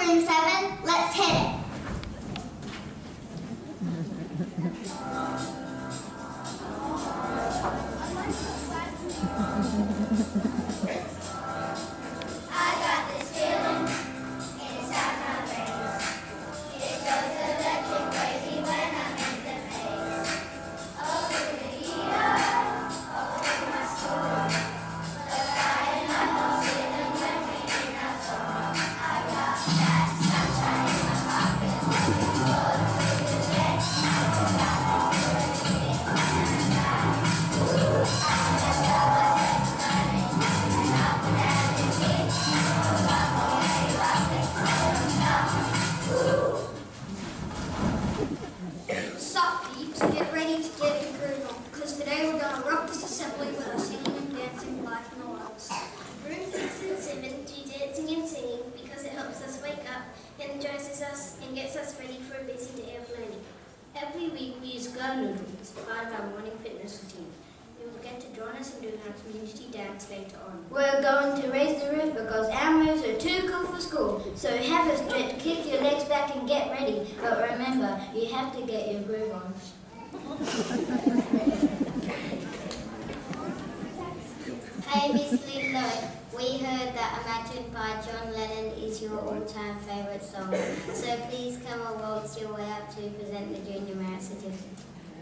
Counting 7, let's hit it. Every week we use girl noodles as part of our morning fitness routine. You will get to join us in doing our community dance later on. We're going to raise the roof because our moves are too cool for school. So have a stretch, kick your legs back and get ready. But remember, you have to get your groove on. Hey, Miss Lilo, we heard that Imagine by John Lennon is your all-time favourite song. So please come and waltz your way up to present the Junior Merit Certificate.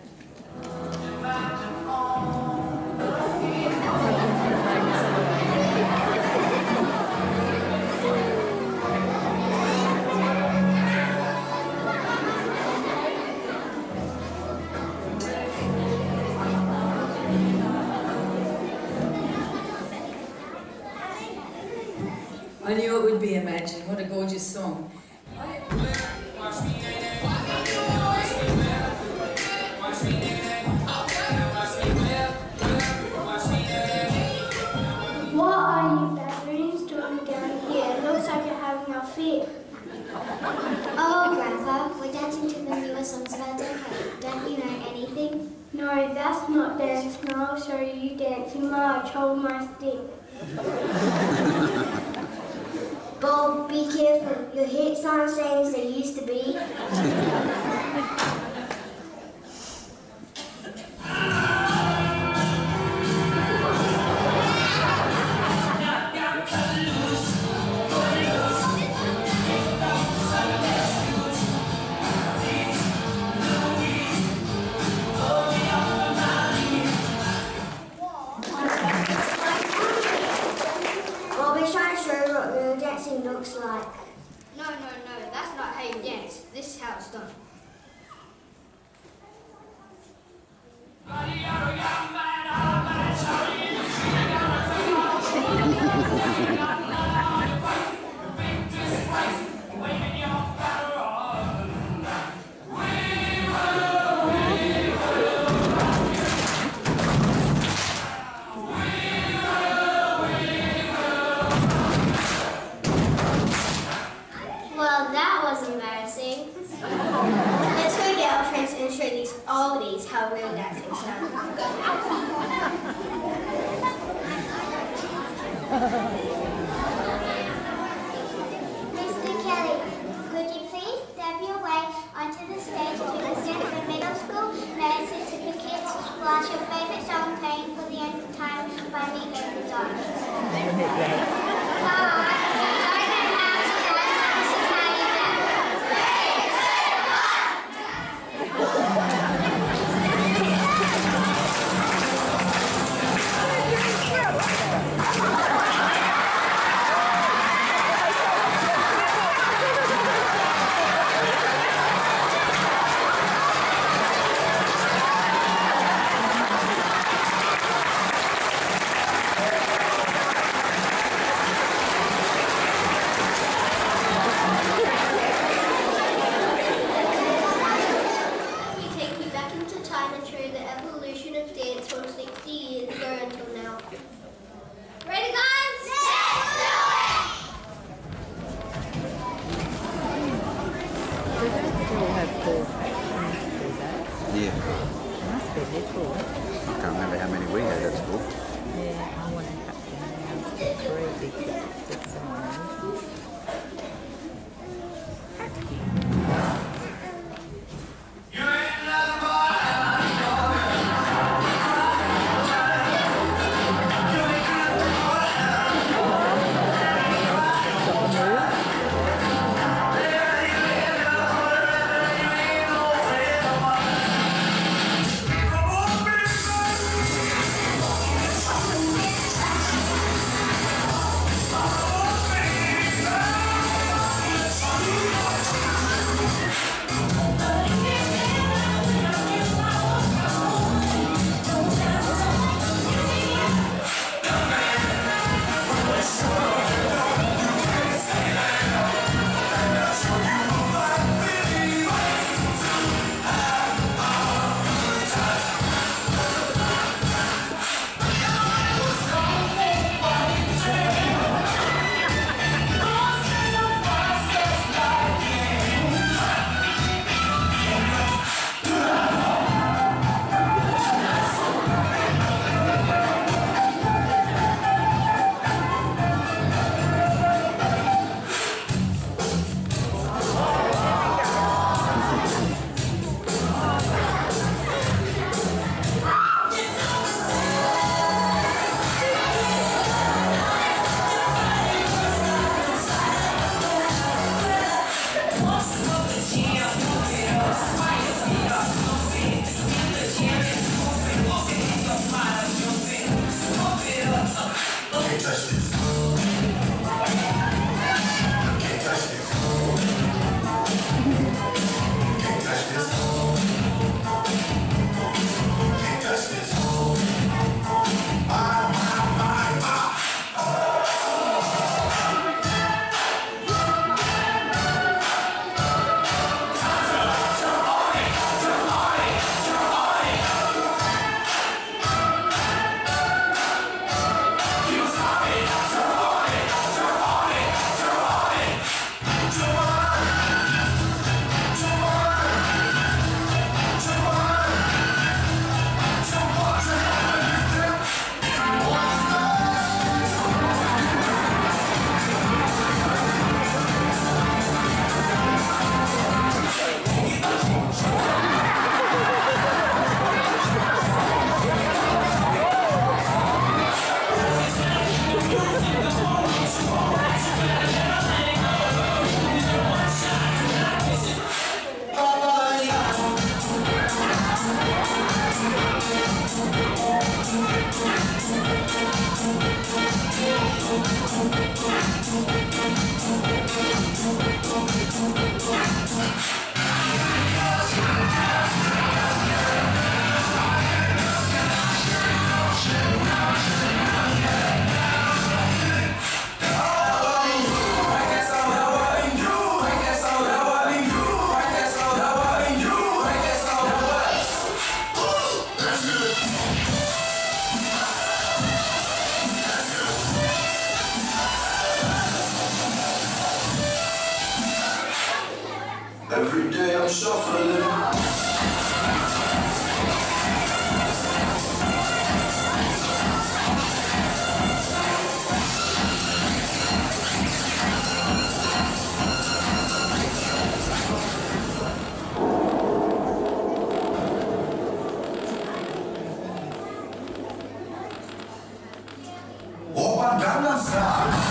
I knew it would be Imagine. What a gorgeous song. What are you baboons doing down here? It looks like you're having a fit. Oh, Grandpa, we're dancing to the newer songs about decade. Don't you know anything? No, that's not dancing. I'll show you dancing. March, hold my stick. Bob, be careful. Your hips aren't the same as they used to be. Looks like. No, that's not how you dance. This is how it's done. Well, that was embarrassing. Let's go get our friends and show all these how real dancing sounds. Mr. Kelly, could you please step your way onto the stage to present the middle school merit certificates whilst your favourite song playing for the end of time by the Every Dawn? Yeah. Must be little. I can't remember how many we had at school. Yeah, I want to have to have 3 big bits on. Every day I'm shuffling. Open Gangnam Style.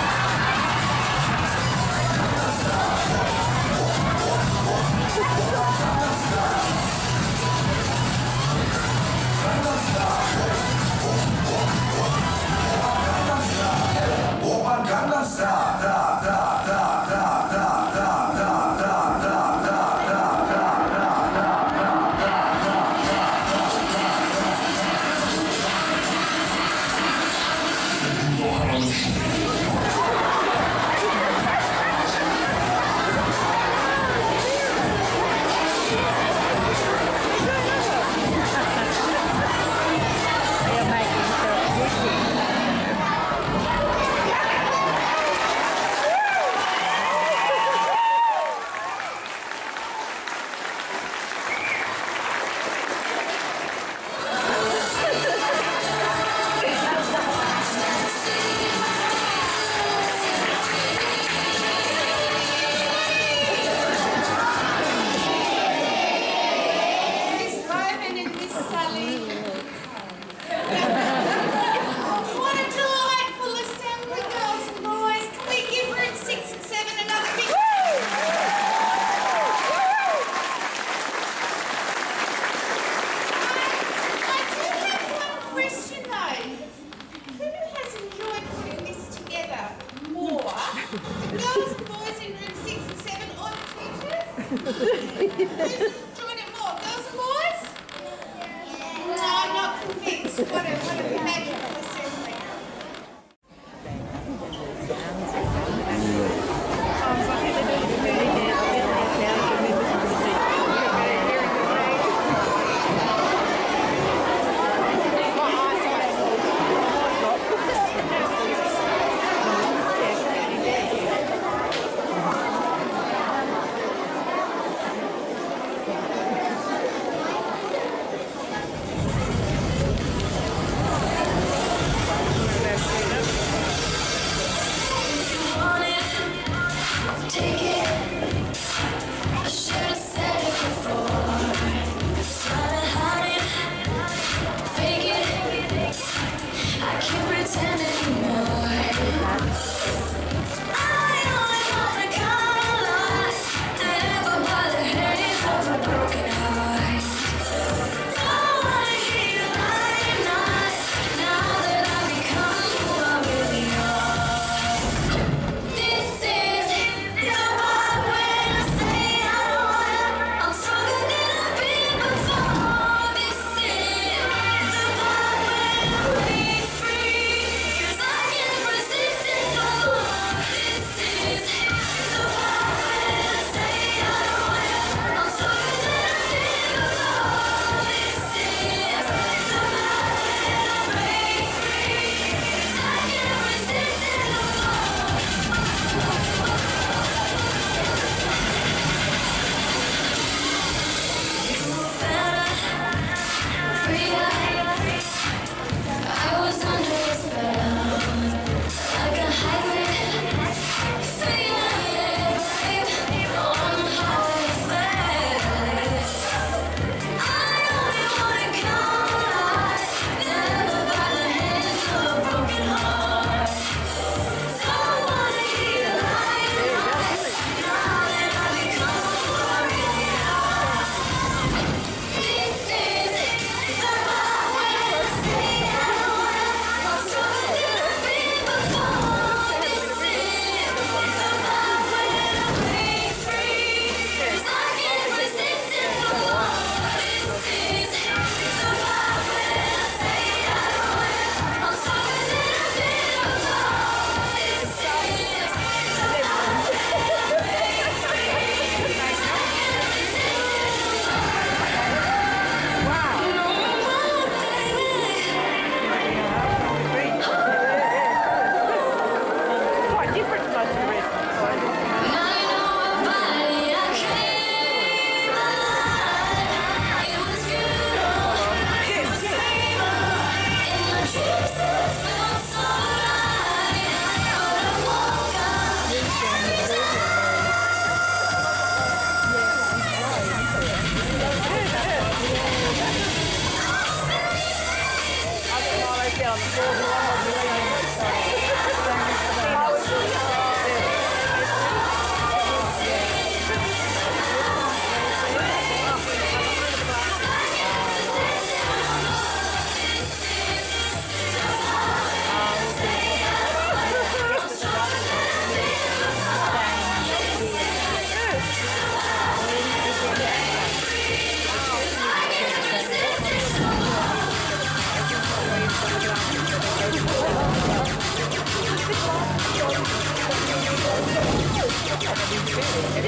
Girls and boys in room 6 and 7 or the teachers? Who's enjoying it more, girls and boys? No, I'm not convinced. What a magical assembly.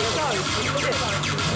So, look at